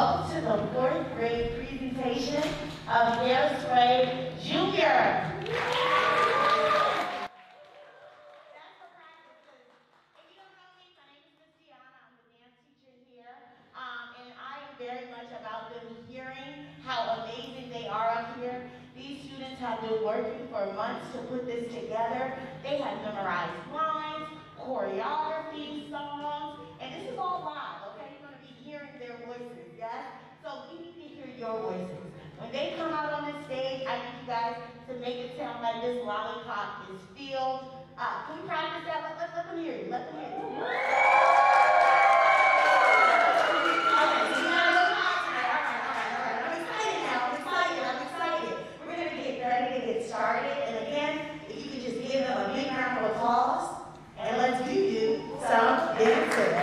welcome to the fourth grade presentation of Hairspray Jr. And I am very much about them hearing how amazing they are up here. These students have been working for months to put this together. They have memorized lines, choreography, songs, and this is all live, okay? You're going to be hearing their voices, yes? So we need to hear your voices. When they come out on the stage, I need you guys to make it sound like this lollipop is filled. Can we practice that? Let them hear you. Let them hear you. Started, and again, if you could just give them a big round of applause, and let's do some dancing.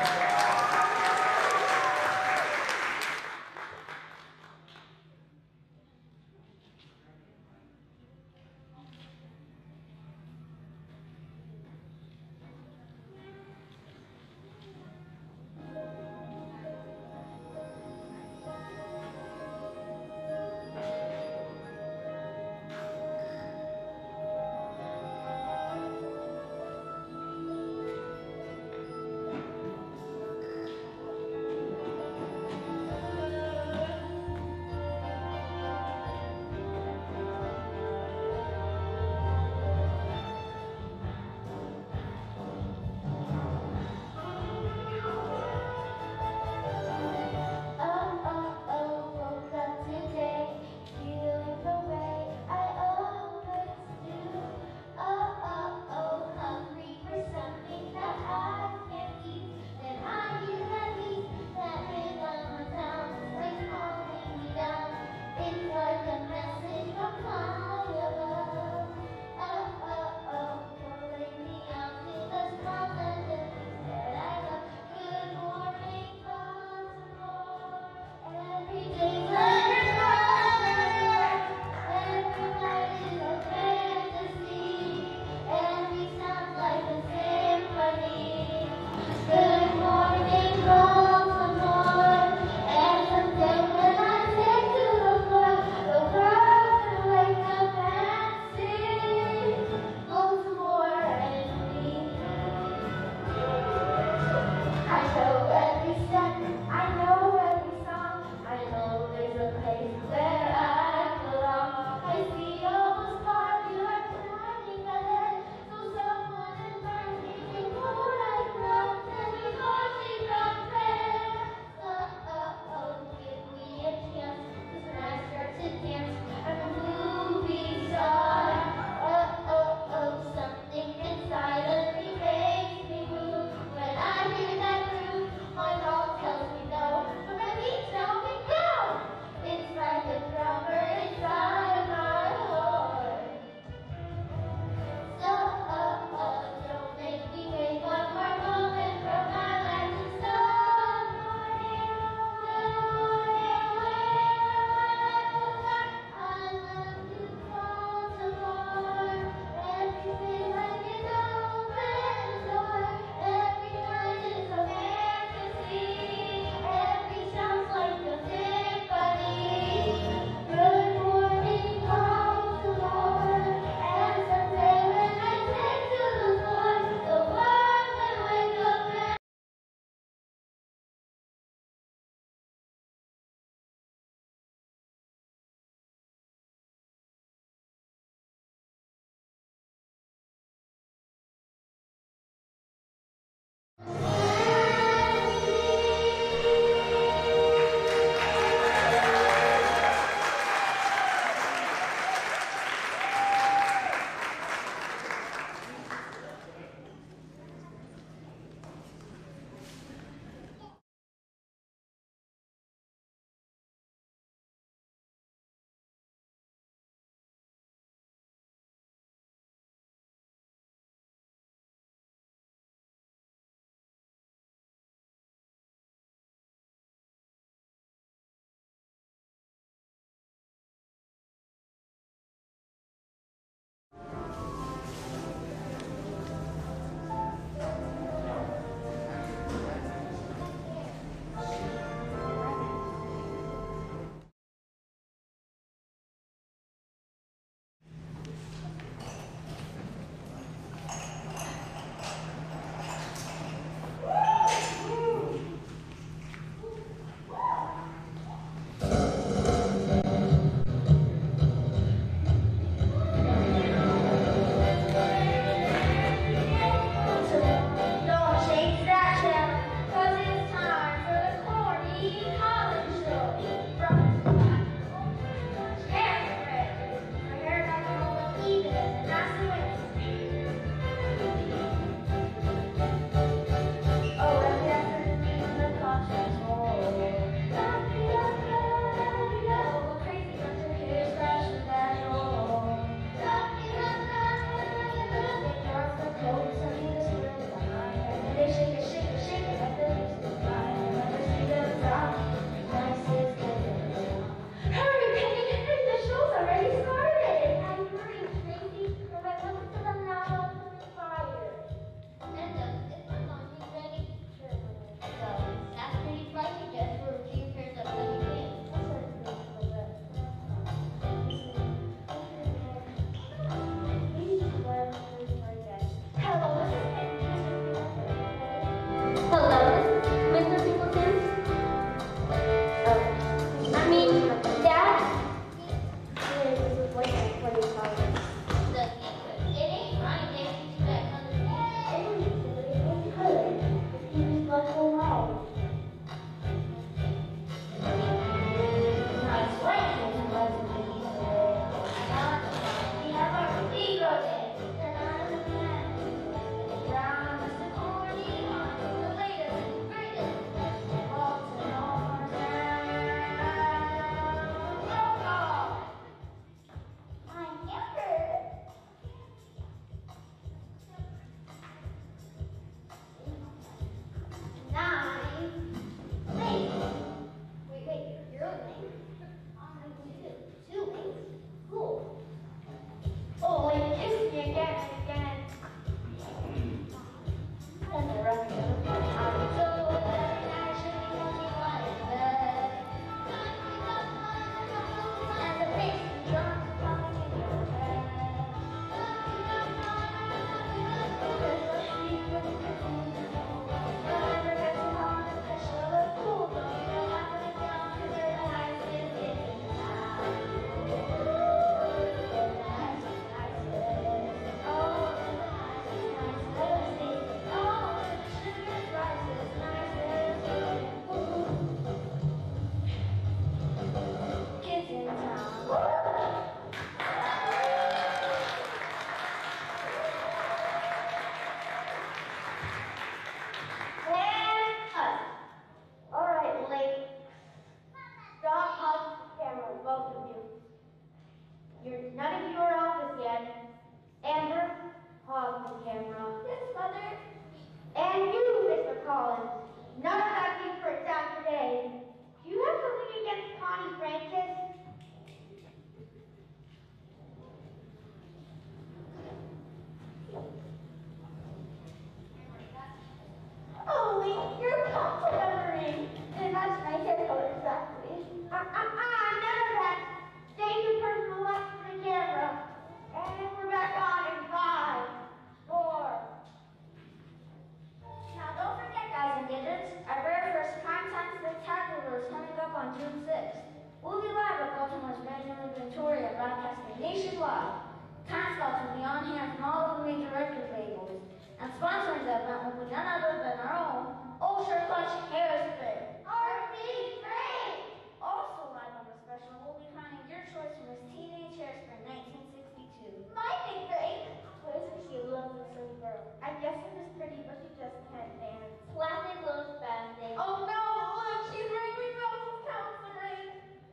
6th. We'll be live at Baltimore's Vanderlyn Victoria, broadcasting nationwide. Time slots will be on hand from all of the major record labels. And sponsoring the event will be none other than our own Ultra Clutch Hairspray. RD3! Also live on the special, we'll be finding your choice from this Teenage Hairspray 1962. My favorite! Where's the cute, lovely silly girl? I guess it was pretty, but she just can't dance. Plastic goes fasting. Oh no, look, she's ringing bells with counseling.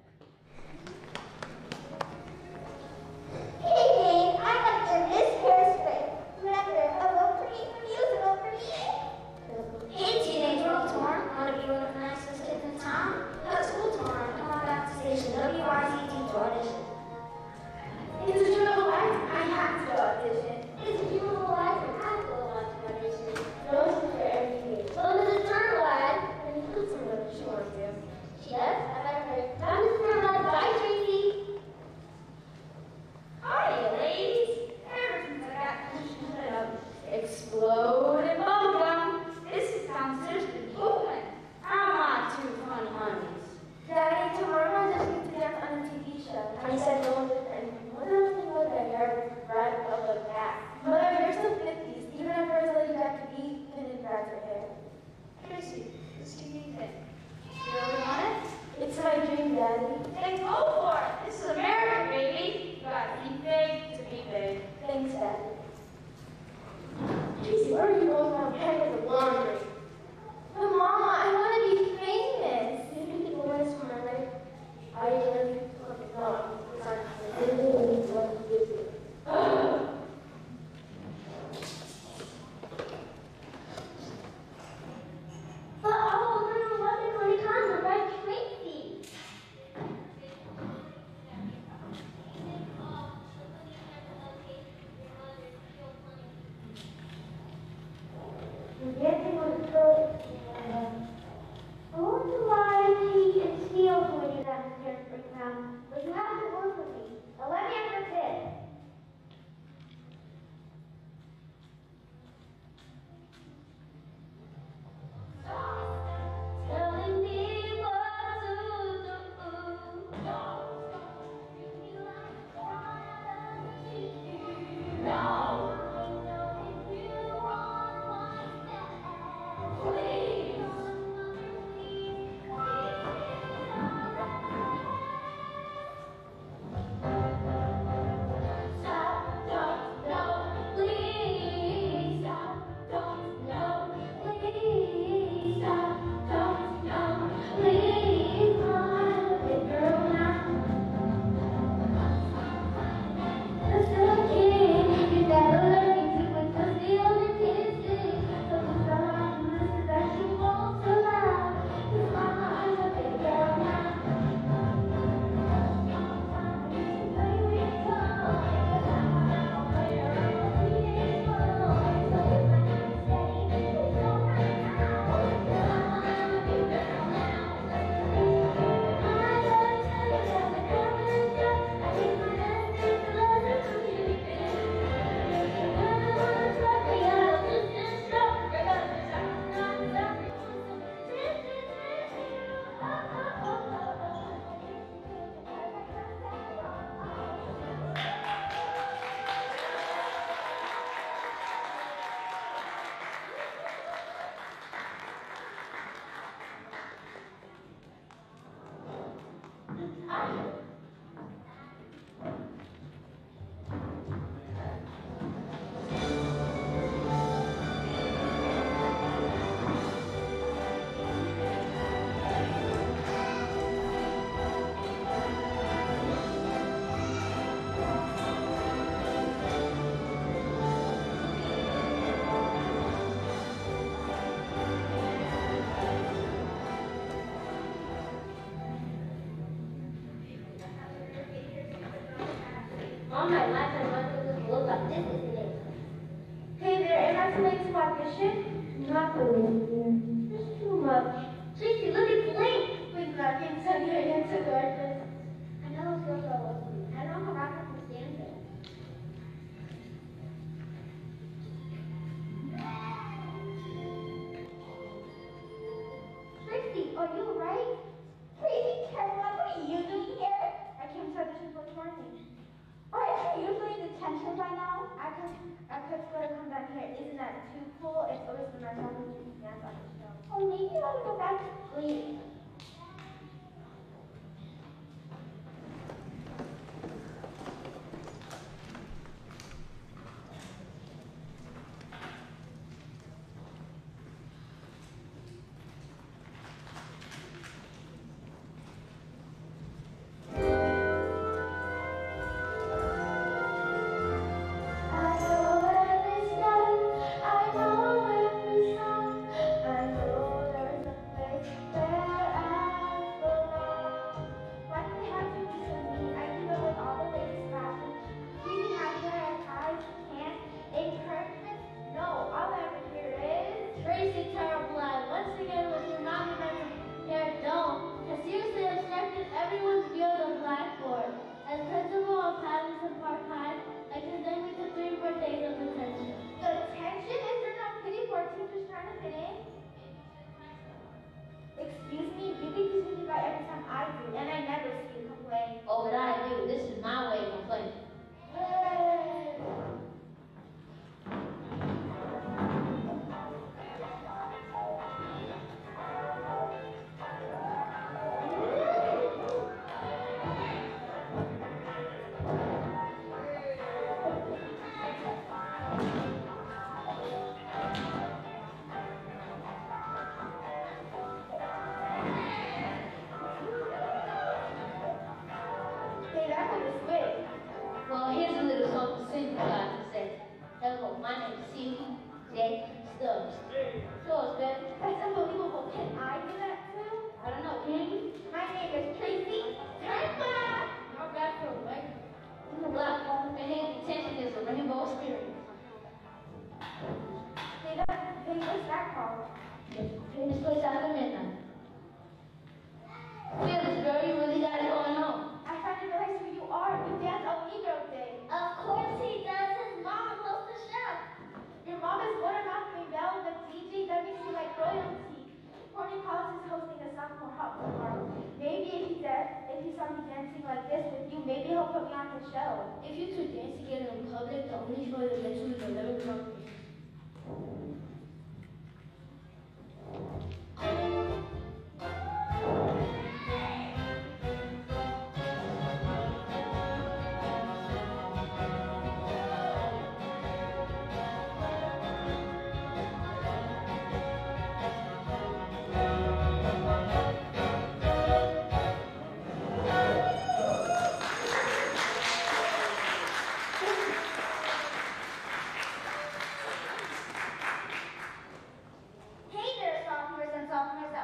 Hey, Dave, I'd like to miss Hairspray. Remember, a vote for me from you is a vote for me. Hey, Teenage World Tour, want to be one of the nicest kids in town? At school tomorrow, come on back to station WYZT to audition. It's a Journal Life, I have to audition. It's a Journal Life, and I have to go on to audition. Those are for every day. Well, there's a Journal Life, and you put some of she wants to. She does? I better hurry. Found this Journal Life. Bye, Tracy. Hiya, ladies. Ever since I got commissioned to explode and bubblegum, this town's just been booming. I'm not too fun, honeys. Daddy, tomorrow I just need to dance on a TV show. I said no one did anything. What else do you know that hair right up the back? Mother, you're still 50s. Even at first, I got to be thinning back her hair. Tracy, this TV thing. You really want it? It's my dream, Daddy. Then go for it. This is America, baby. You gotta be big to be big. Thanks, Daddy. Tracy, where are you going now? Packing the laundry. But Mama, I want to be famous. You think you want this for my life? I really no. But oh, no, nothing when it comes to Red Tracy. Dancing was so. I wonder why he and Steel when you got his hair straightened out. But you have to work with me. Now let me have the tip. Telling me what to do. No. All my life I wanted to look like this, isn't it? Hey there, am I tonight's audition? Not believe you. There's too much. Tracy, look at Blink. Blink back inside your hands to darkness. I know those girls are lovely. I don't know how I can stand it. Tracy, are you alright? Tracy, careful. Oh, maybe I'll go back to sleep. Oh, but I do. This is my way of complaining. Well, here's a little something simple I can say. Hello, my name is Stevie J. Stubbs. Yours, baby. That's unbelievable. Can I do that too? I don't know, can you? My name is Tracy Turnback. Not bad for a white. I'm a black woman, and his attention is a rainbow experience. Hey, what's that called? In this place after midnight. Phyllis, girl, you really got it going on. I finally realized who you are. You dance on Negro Day. Of course he does. His mom loves the show. Your mom is Watermouth Mabel, the DJ WC like royalty. Courtney Collins is hosting a sophomore hop tomorrow. Maybe if he saw me dancing like this with you, maybe he'll put me on his show. If you two dance together in public, the only show that lets you is 11 months. Hey there, sophomores and sophomores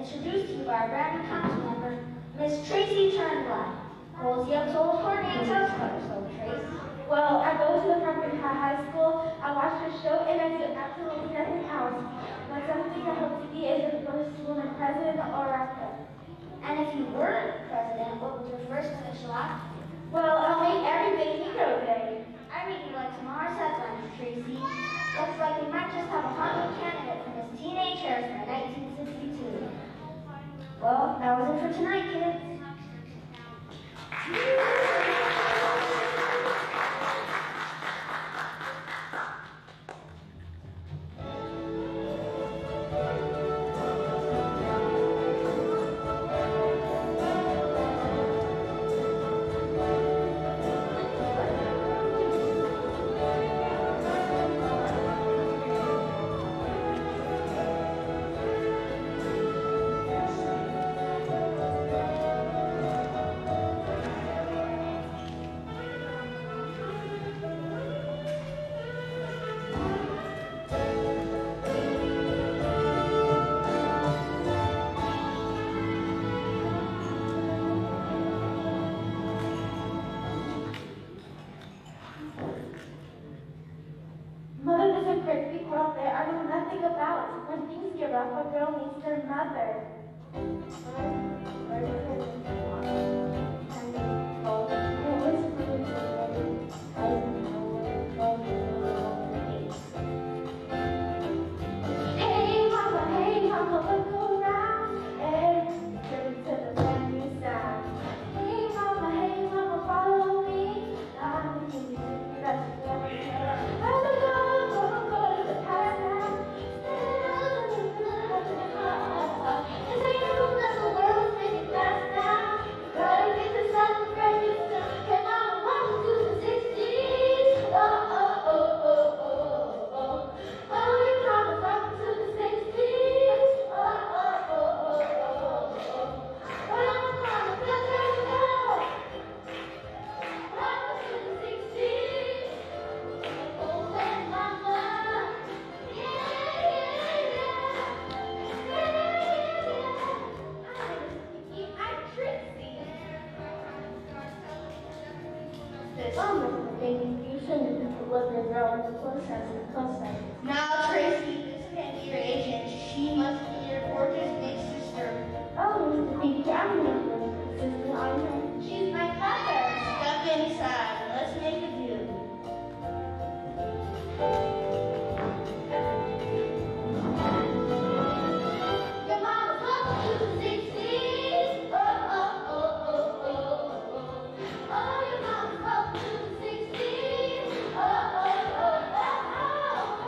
introduced to you by our brand new council member, Miss Tracy Turnblack. What was the untold for Nan's house about yourself, Trace? Well, I go to the Carpenter High School, I watch the show, and I do absolutely nothing else. But something I hope to be is the first woman president or actor. And if you weren't president, what was your first official act? Well, I'll make everything Hero Day. I read you like tomorrow's headlines, Tracy. Looks like we might just have a hot new candidate for this teenage hairspray 1962. Well, that was it for tonight, kids. Mother, there's a great big world there I know nothing about. When things get rough, a girl needs her mother. Hey mama, look around and listen to the brand new sound. Hey mama, follow me. I'm the best friend. I'm the go to the past now. And I know that the world's making fast now. Gotta get to celebrate it still. Can I walk to the 60s? Oh, oh, oh, oh, oh, oh. Oh, you promised welcome to the 60s. Oh, oh, oh, oh, oh, oh. Well, I'm promised that there we go. Welcome to the 60s. Oh, and mama. Yeah, yeah, yeah. I'm Trixie. You shouldn't let the girl in the close house. Now, Tracy, this can't be your agent. She must be your gorgeous big sister. Oh, Mr. Big Camden, Sister Hyman. She's my mother. Step inside. Let's make a deal. Your mama's welcome to the 60s. Oh, oh, oh, oh, oh, oh. Oh, your mama's welcome to the 60s. Oh, oh, oh, oh, oh.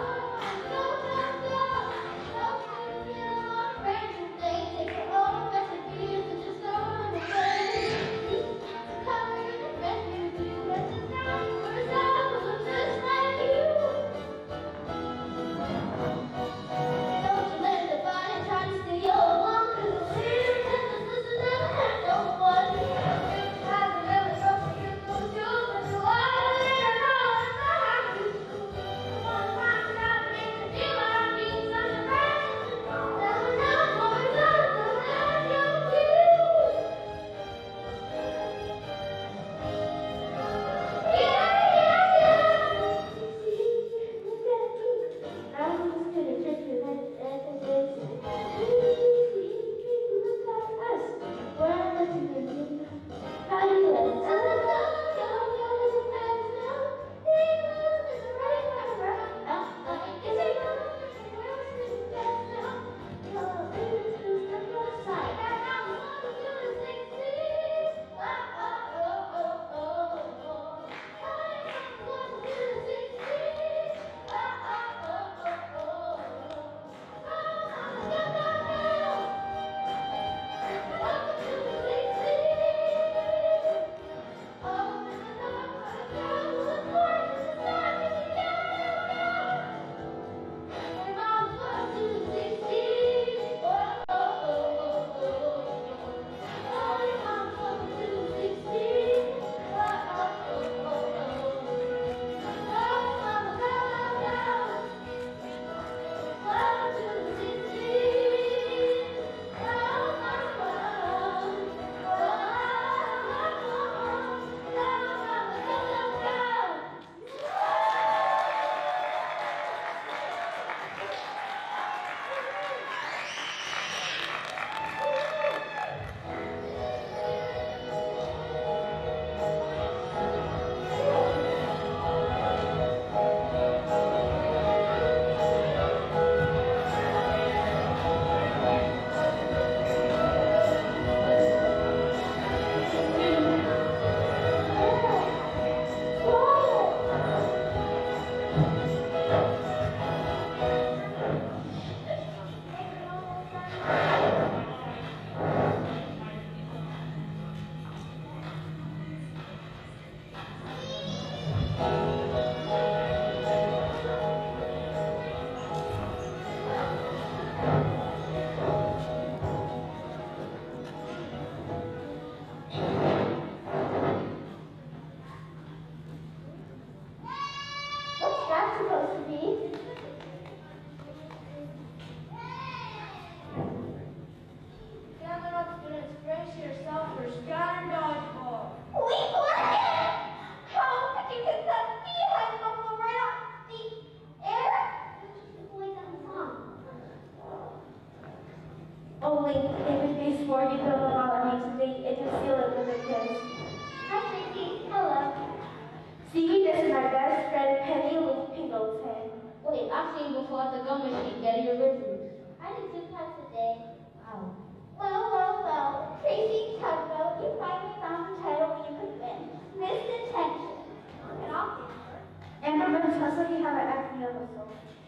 Only if it is for you to know about me today and you feel it with a kiss. Hi, Tracy. Hello. See, this is my best friend, Penny Lou Pingleton. Wait, I've seen you before at the gum machine getting your reviews. I did 2 cuts a day. Wow. Well. Tracy Tugboat, you finally found the title you could win. Missed Attention. And I'll answer. Amber Vince has like you have an acne episode.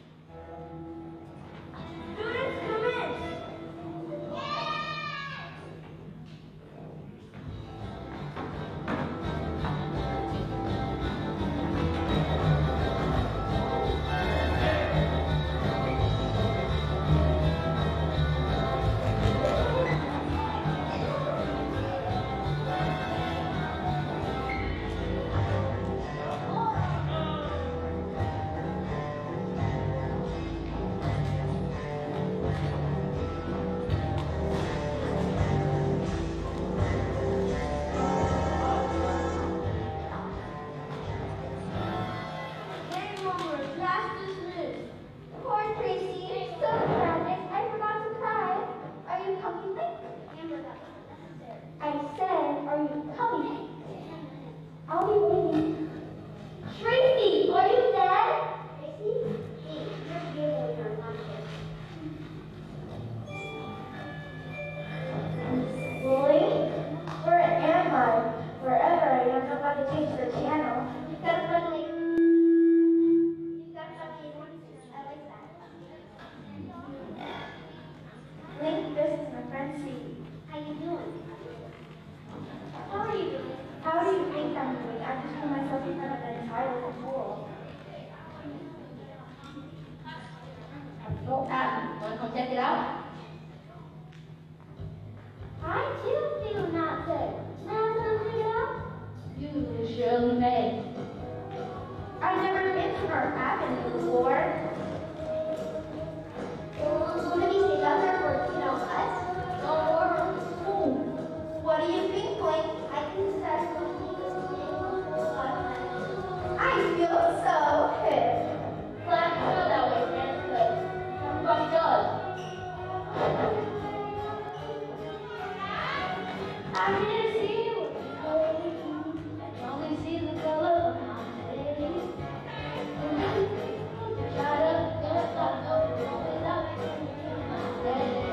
Students, come in. Oh, Abby, wanna come check it out? I too feel not good. Now can I check it out? You surely may. I've never been to North Avenue before. Have you stayed out there for, us? Don't worry. What do you think, Blake? I can start I feel so hip. Glad you feel that way, friend, because everybody does. I didn't see you. I only see the color of my face. Try to get up, no, without my face.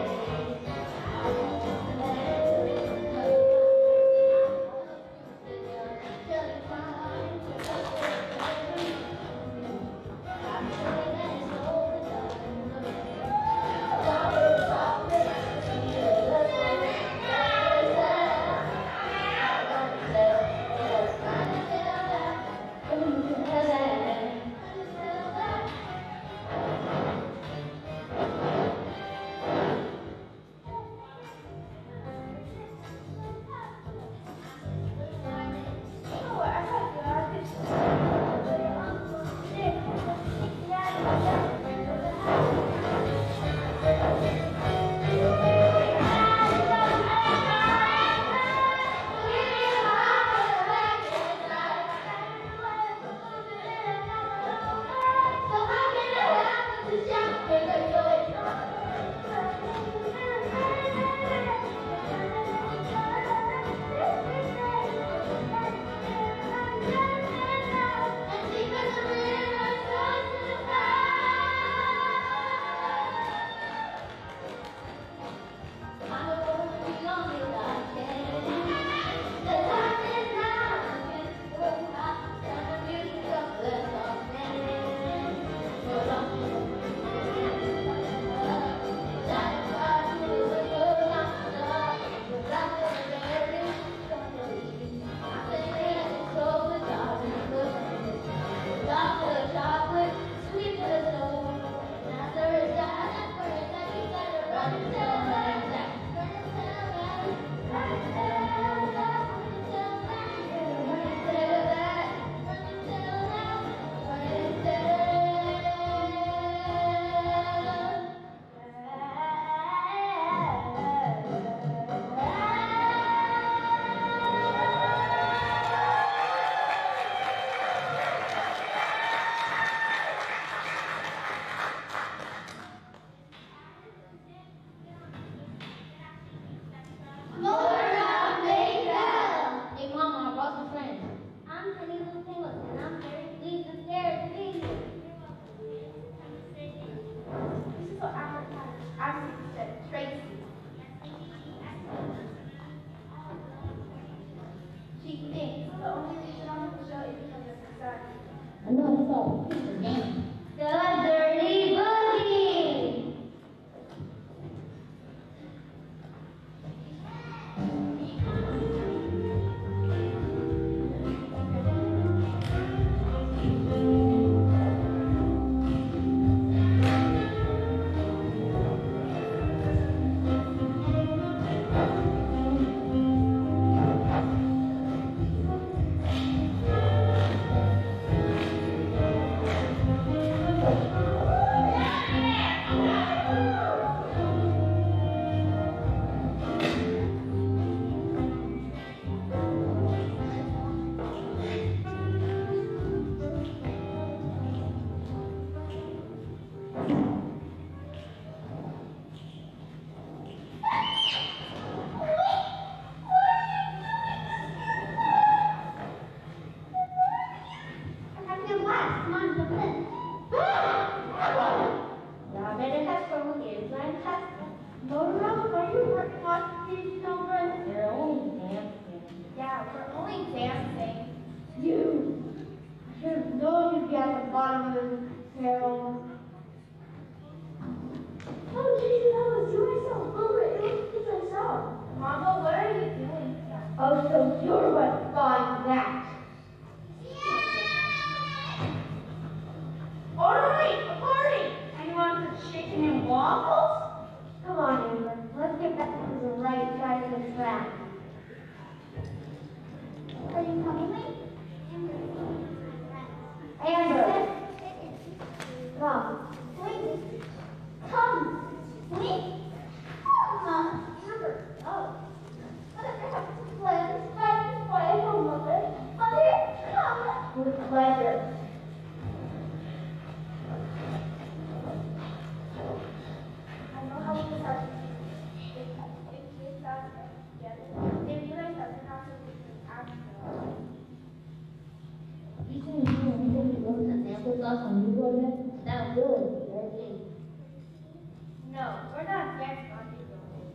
stuff on you, Gordon? That will be your thing. No, we're not gangs on you.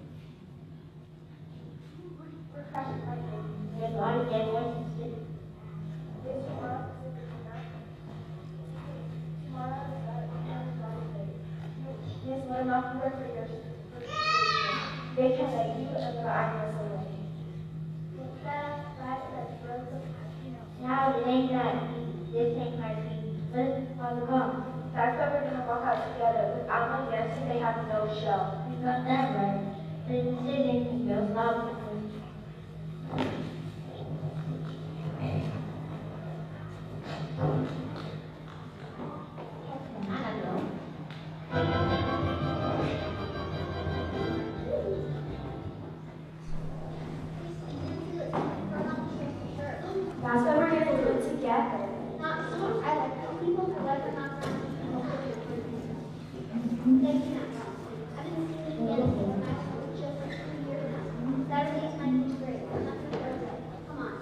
We're crashing lightning. There's a lot of gang wars in the city. This tomorrow is Friday. Yes, let them off work for your they can let you and your animals away. Now, it ain't that easy. This ain't hard to eat. Let's all come. That's why we're gonna walk out together. Without no dancing, they have no show. You got that right. Then sit in and go loud. That's why we're gonna do it together. Not so. I like how people who like are not friends. They cannot come. I've been seeing together for my school children for 2 years now. Saturday's my new grade. I'm not for Thursday. Come on.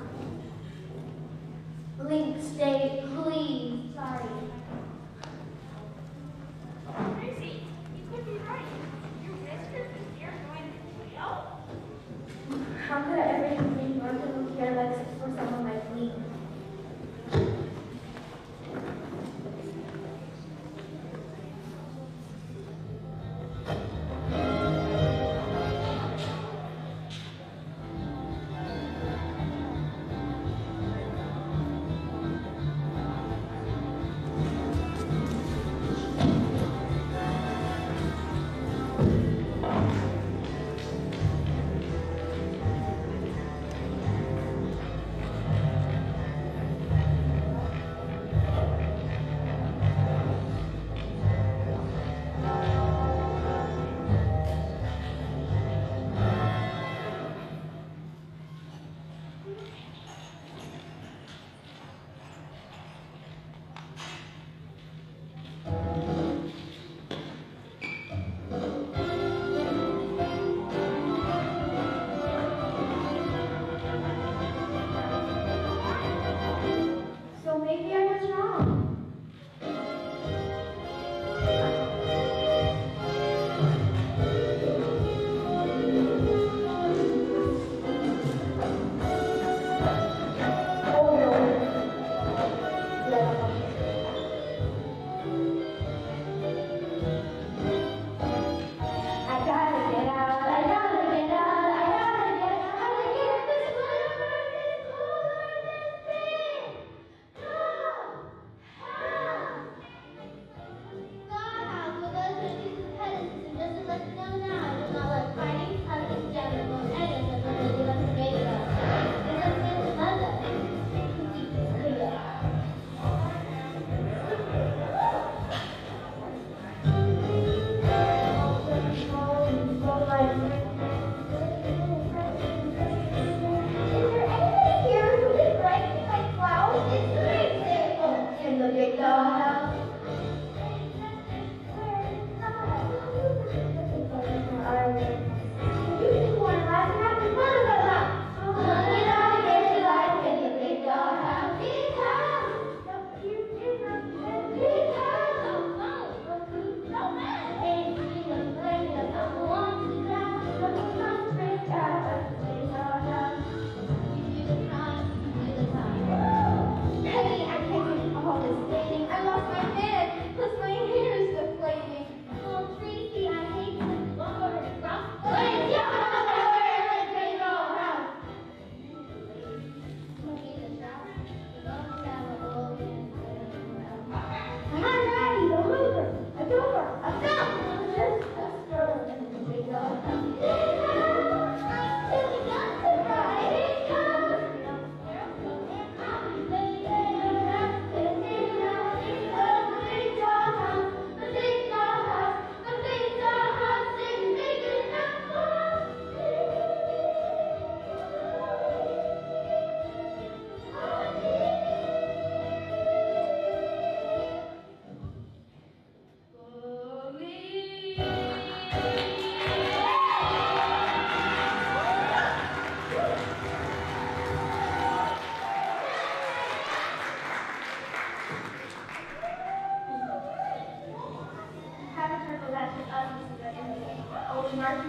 Blink, stay, please. Sorry. Gracie, you could be right. Your mistress is here going to jail? How could I ever think Norton would care less for someone like me?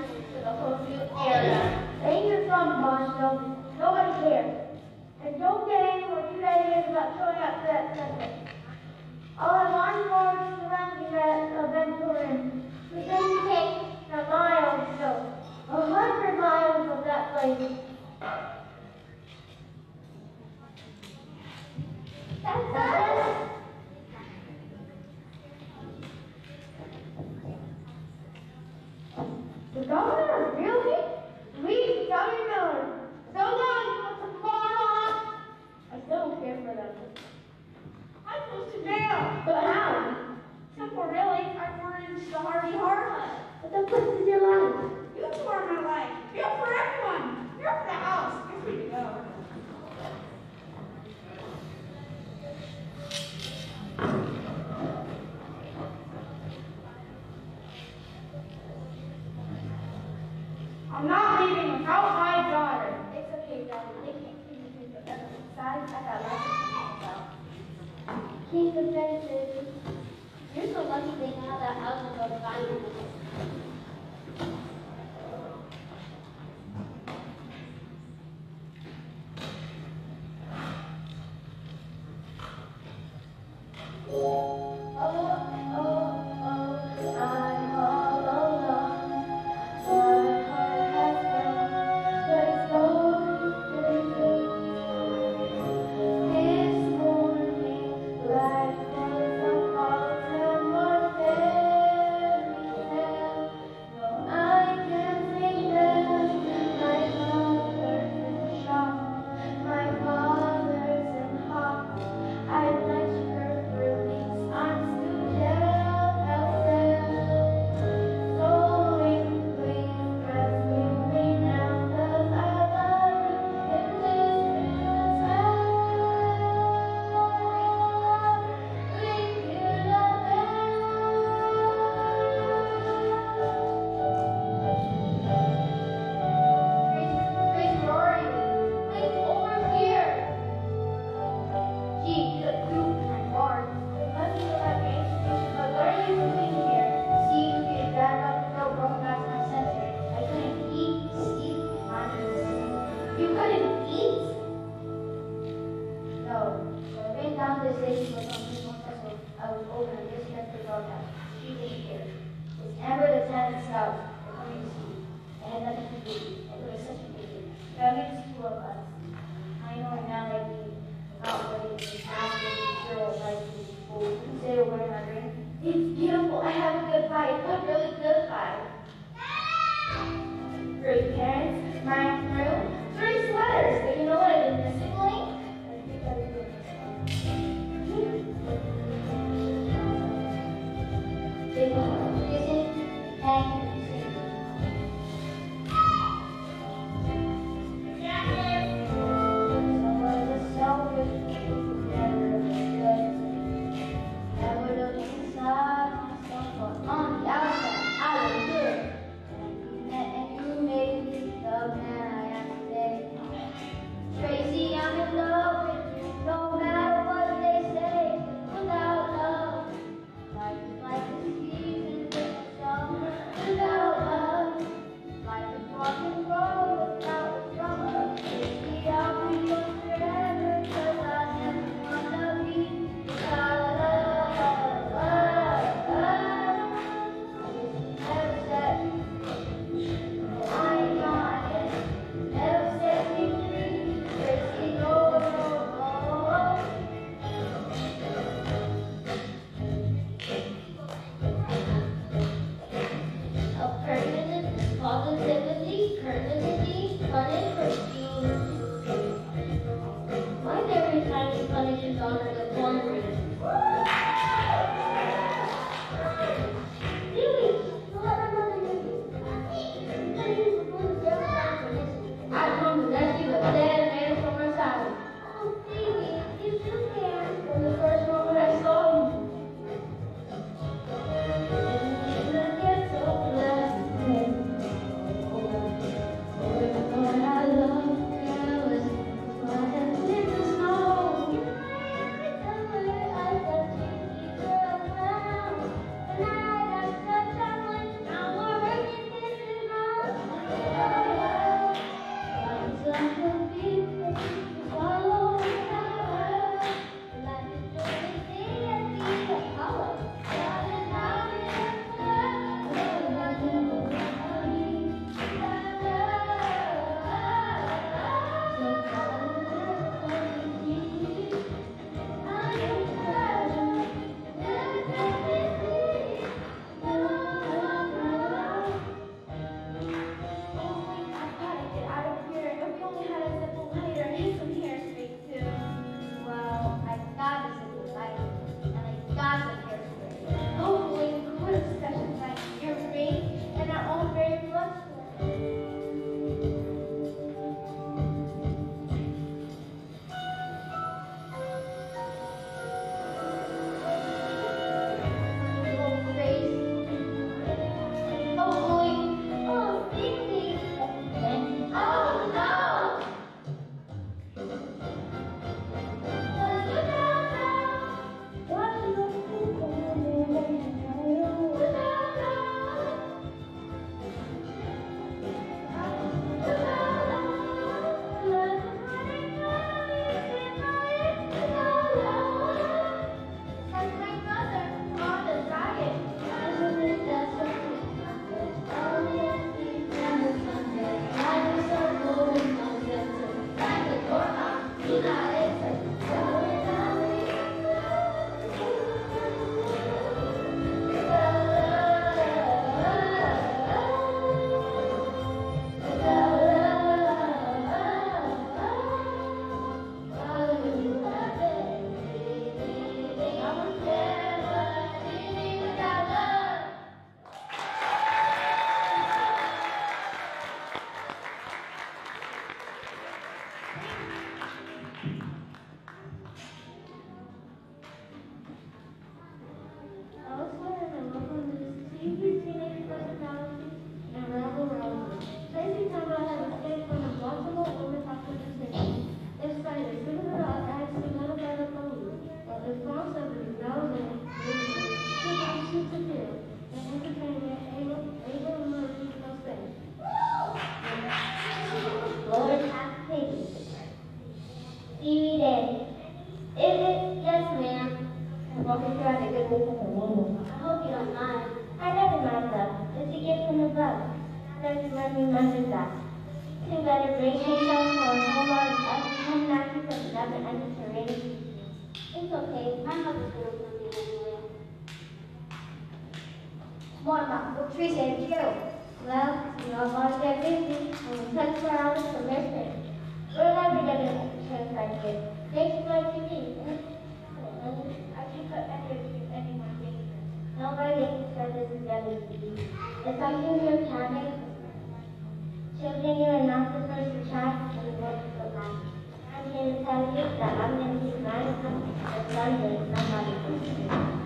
to the whole new era. Ain't your son, Boston? Nobody cares. And don't get angry with 2 ideas about showing up to that session. I'll have onboard surrounding that event but then you take a mile, so 100 miles of that place. That's us. The governor, really? Please, Governor Miller. So long, put the car on. I still don't care for them. I'm supposed to jail. But how? Simple, really. I wanted into the Harvey Harvard. What the fuck is your life? You two are my life. You're for everyone. You're for the house. You're free to go. I'm not leaving without my daughter. It's okay, daughter. They can't keep you forever. Besides, I got lots of things about. Keep the fences. You're so lucky they have that house in the final. I'm all alone. My heart has gone, but it's going this morning, life was a Baltimore fairy tale. No, I can't sing them. My mother's in shock, my father's in hock. I let her release arms to tell herself. So please rest with me now, 'cause I love you in this ring Grace, where are you? Grace, over here. Gee, you look poop and hard. Let me go back to institution, but what are you doing here? See, your dad got the throat broken back to my center. I couldn't eat, sleep, mind. You couldn't eat? No. So I ran down to the station with some people, I was open and just kept the dog out. She disappeared. It's Amber the tenant scout. They're coming to see you. I had nothing to do. It was such a pity. That means two of us. I know right now that you not ready to girl like you say a word in my ring. It's beautiful. I have a good vibe. A really good vibe. Great parents, my room, 3 sweaters. But you know what I did missing, Link? I think I did Big reason, hang, on the outside, I was good. And you made me and remember that. You better bring yourself for a whole lot of us and not from never understanding. It's okay, my mother's doing something anyway. More Mom, what Teresa and you? Well, you know about their business and we touch around with permission. We're never gonna have a chance like this. Thanks for what you need. I can put anyone things. Nobody gets to start this together. It's something you're having. Children, you are not the first to try and work for life. I'm here to tell you that I'm going to keep my son for Sunday, somebody else.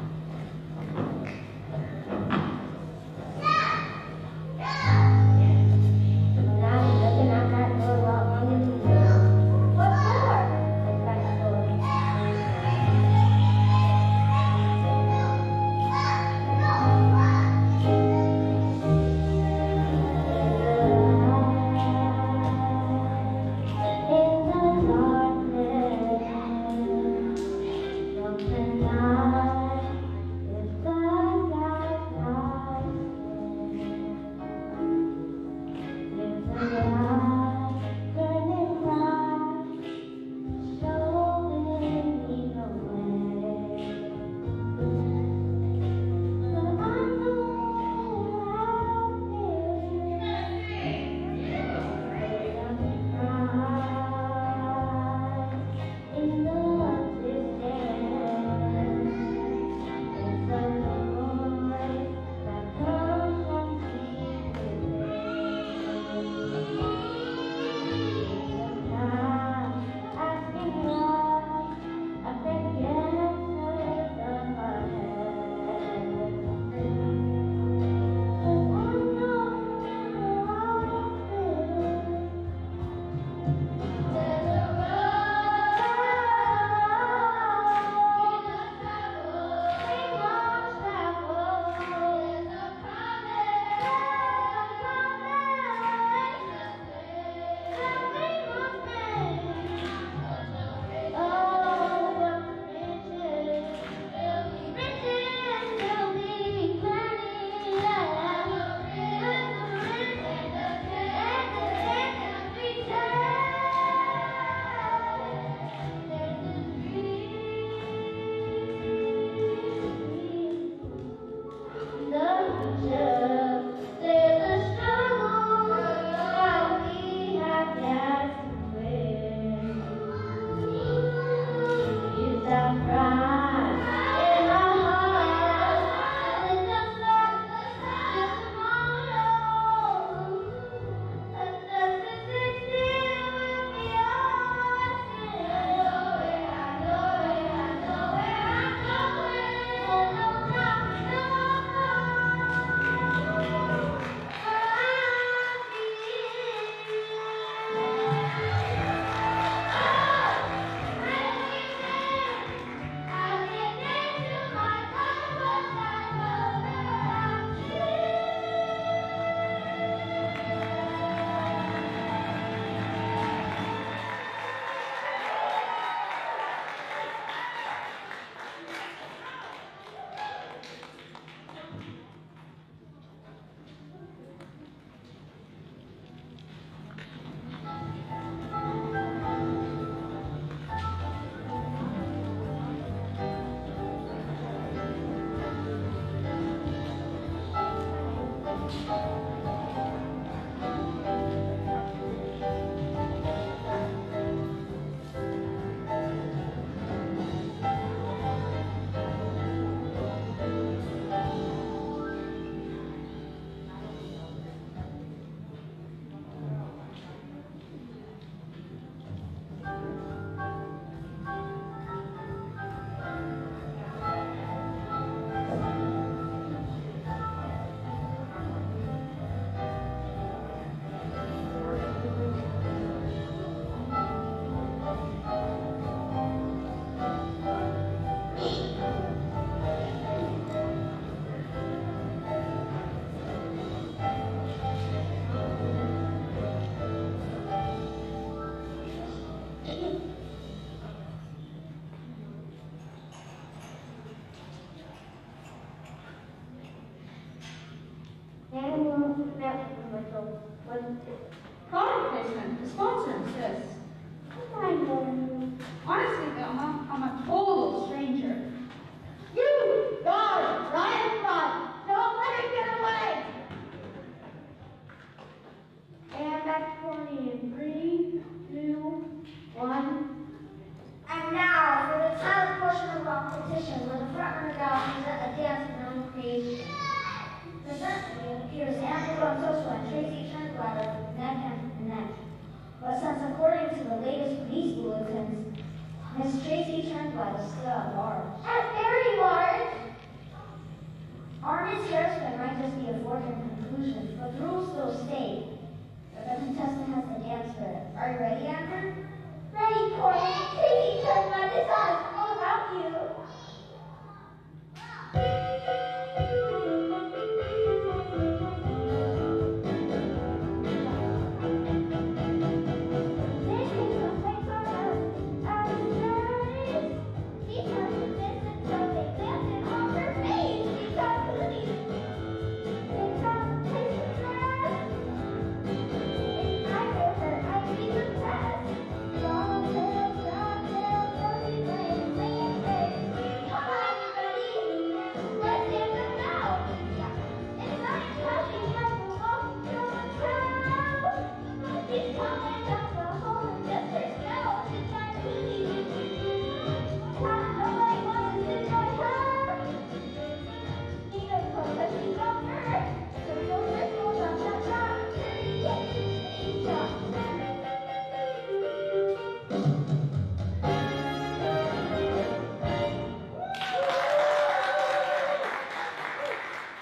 ready in 3, 2, 1. And now for the talent portion of our competition, where the front runner gal present a dance known creation. Presently appears Angela Sosa and Tracy Turnbladder neck and neck. But since according to the latest police bulletins, Miss Tracy Turnbladder is still at large. At very large. Armin's hairspray might just be a foregone conclusion, but the rules still state that the contestant has to dance for it. Are you ready, Amber? Ready, Courtney. Tracy Turnbladder, this song is all about you.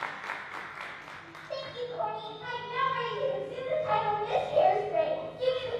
Give me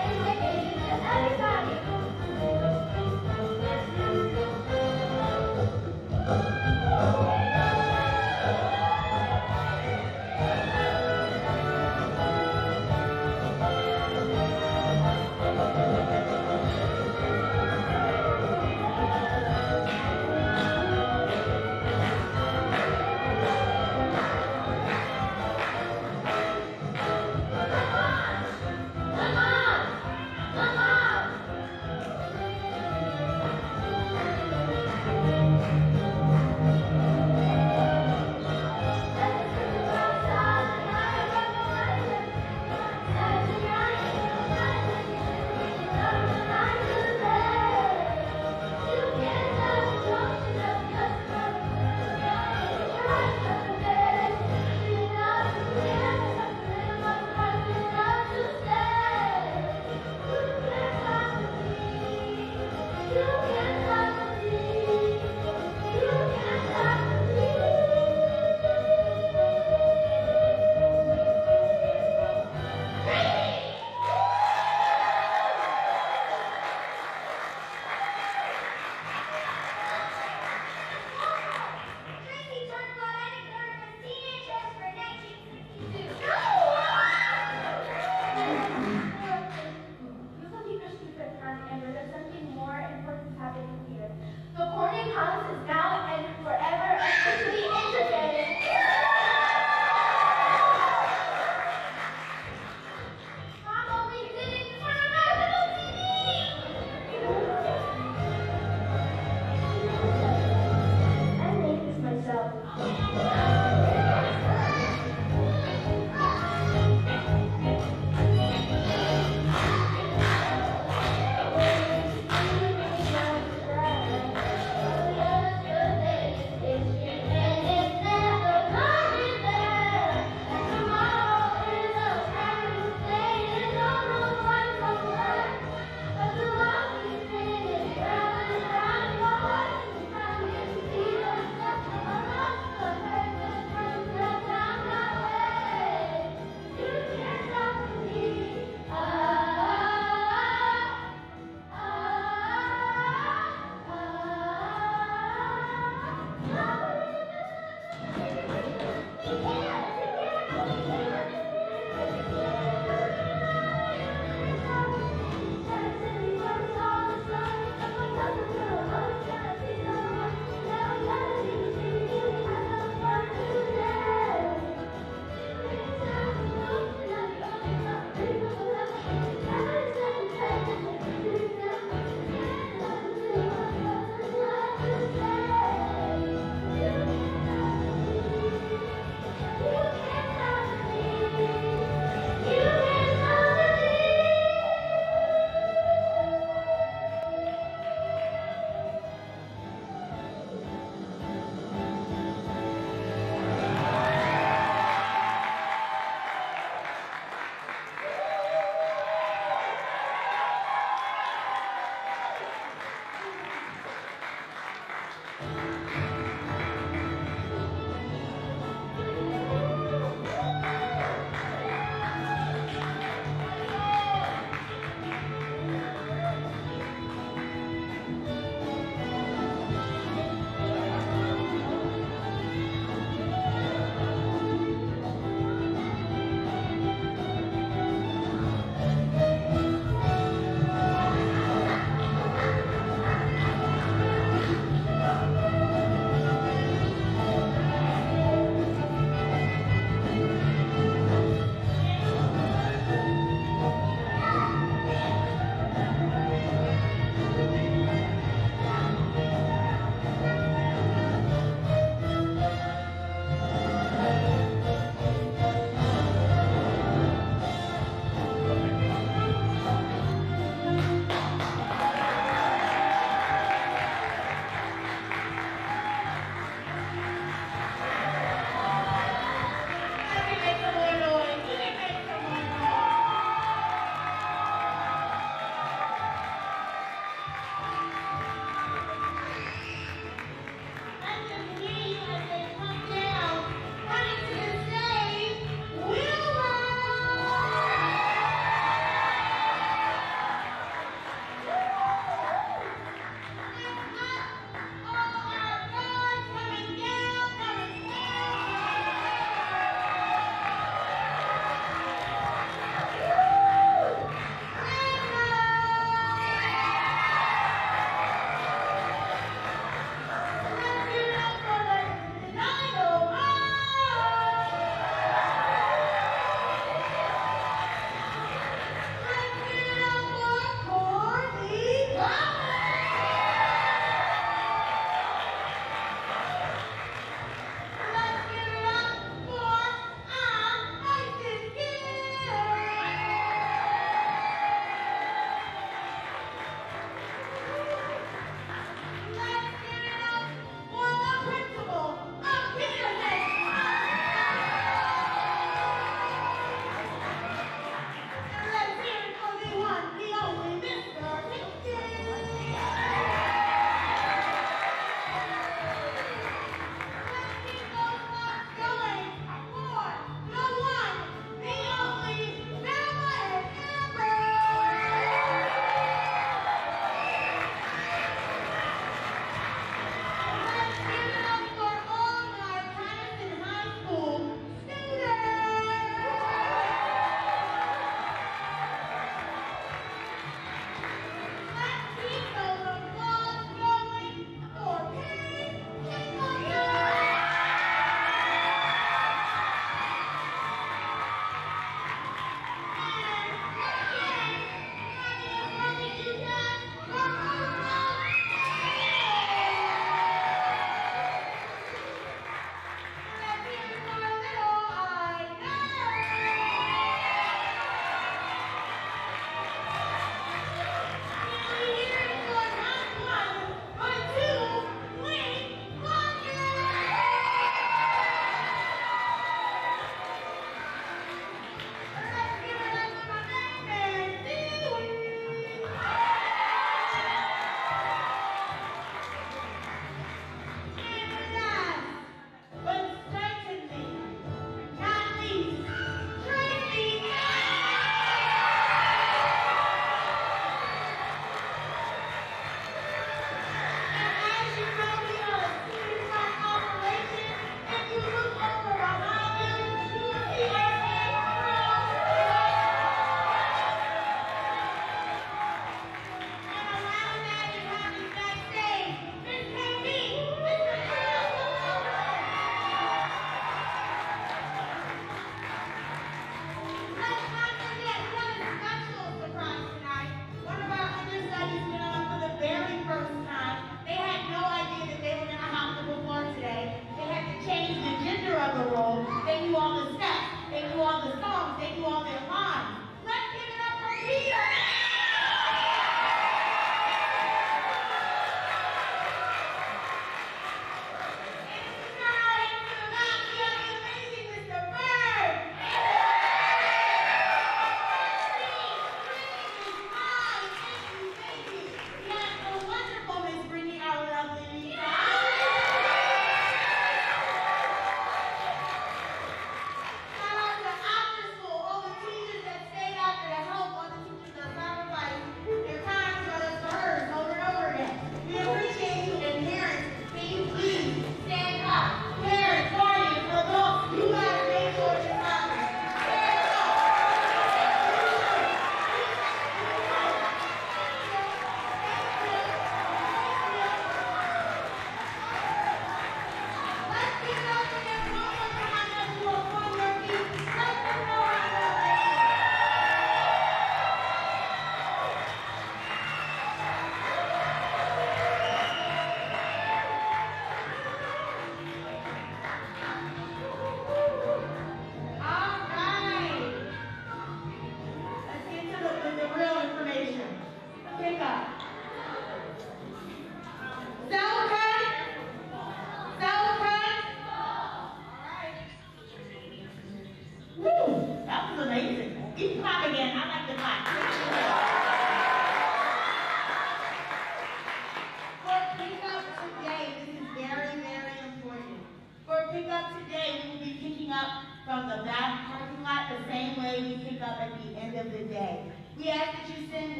pick up today, we will be picking up from the back parking lot the same way we pick up at the end of the day. We ask that you send